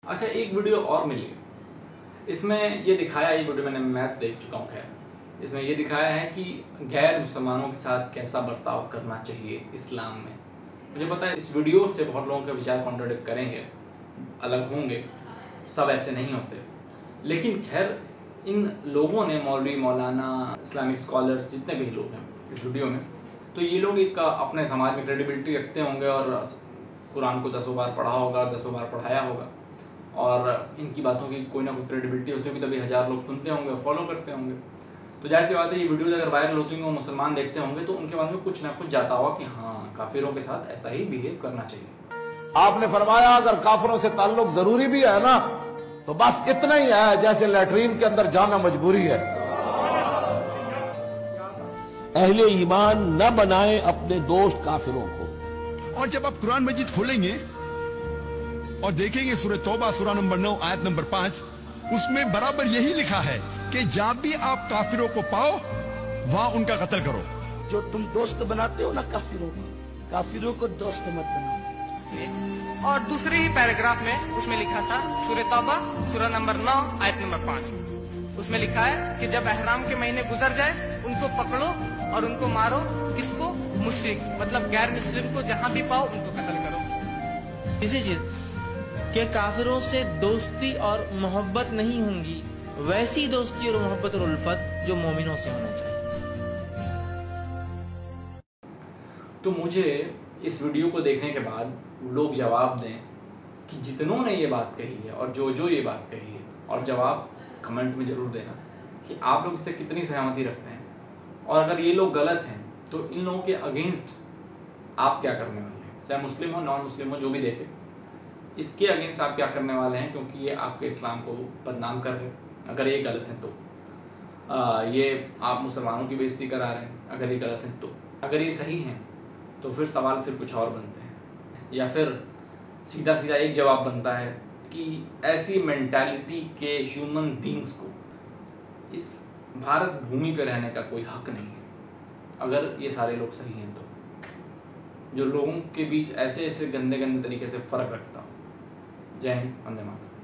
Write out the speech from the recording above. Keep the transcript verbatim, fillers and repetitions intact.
अच्छा, एक वीडियो और मिली, इसमें ये दिखाया, ये वीडियो मैंने मैं देख चुका हूँ, खैर इसमें ये दिखाया है कि गैर मुसलमानों के साथ कैसा बर्ताव करना चाहिए इस्लाम में। मुझे पता है इस वीडियो से बहुत लोगों के विचार कॉन्ट्राडिक्ट करेंगे, अलग होंगे, सब ऐसे नहीं होते, लेकिन खैर इन लोगों ने, मौलवी, मौलाना, इस्लामिक स्कॉलर्स, जितने भी लोग हैं इस वीडियो में, तो ये लोग एक अपने समाज में क्रेडिबिलिटी रखते होंगे और कुरान को दसों बार पढ़ा होगा, दसों बार पढ़ाया होगा, और इनकी बातों की कोई ना कोई क्रेडिबिलिटी होती होगी, तभी हज़ार लोग सुनते होंगे और फॉलो करते होंगे। तो जाहिर सी बात है, ये वीडियोज़ अगर वायरल होती होंगी और मुसलमान देखते होंगे तो उनके मन में कुछ ना कुछ जाता होगा कि हाँ, काफिरों के साथ ऐसा ही बिहेव करना चाहिए। आपने फरमाया अगर काफिरों से ताल्लुक जरूरी भी है ना, तो बस इतना ही है जैसे लैट्रीन के अंदर जाना मजबूरी है। अहले ईमान न बनाए अपने दोस्त काफिरों को। और जब आप कुरान मजीद खोलेंगे और देखेंगे सूरह तौबा सूरह नंबर नौ आयत नंबर पांच, उसमें बराबर यही लिखा है कि जहां भी आप काफिरों को पाओ वहां उनका कत्ल करो। जो तुम दोस्त बनाते हो ना काफिरों को, काफिरों को दोस्त मत बनाओ। और दूसरे ही पैराग्राफ में उसमें लिखा था सूरह तौबा सूरह नंबर नौ आयत नंबर पांच, उसमें लिखा है कि जब एहराम के महीने गुजर जाए उनको पकड़ो और उनको मारो। किसको? मुश्रिक, मतलब गैर मुस्लिम को जहां भी पाओ उनको कत्ल करो। इसी चीज के काफिरों से दोस्ती और मोहब्बत नहीं होंगी, वैसी दोस्ती और मोहब्बत और उल्फत जो मोमिनों से होना चाहिए। तो मुझे इस वीडियो को देखने के बाद लोग जवाब दें कि जितनों ने ये बात कही है और जो जो ये बात कही है, और जवाब कमेंट में ज़रूर देना कि आप लोग इससे कितनी सहमति रखते हैं, और अगर ये लोग गलत हैं तो इन लोगों के अगेंस्ट आप क्या करने वाले हैं, चाहे मुस्लिम हो, नॉन मुस्लिम हो, जो भी देखे, इसके अगेंस्ट आप क्या करने वाले हैं, क्योंकि ये आपके इस्लाम को बदनाम कर रहे हैं अगर ये गलत हैं तो। आ, ये आप मुसलमानों की बेइज्जती करा रहे हैं अगर ये गलत हैं तो। अगर ये सही हैं तो फिर सवाल फिर कुछ और बनते हैं, या फिर सीधा सीधा एक जवाब बनता है कि ऐसी मेंटालिटी के ह्यूमन बींग्स को इस भारत भूमि पे रहने का कोई हक नहीं है, अगर ये सारे लोग सही हैं तो, जो लोगों के बीच ऐसे ऐसे गंदे गंदे तरीके से फ़र्क रखता हो। जय हिंद, वंदे मातरम।